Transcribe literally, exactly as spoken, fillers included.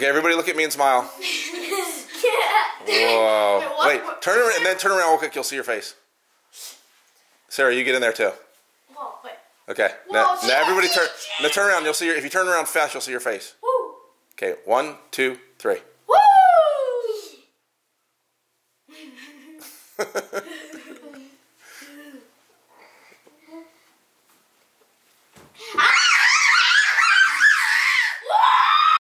Okay, everybody look at me and smile. Whoa. Wait, what, Wait what, turn around and then turn around real quick. You'll see your face. Sarah, you get in there too. Whoa, wait. Okay. Whoa, now, now everybody turn. Now turn around. You'll see your. If you turn around fast, you'll see your face. Woo. Okay. One, two, three.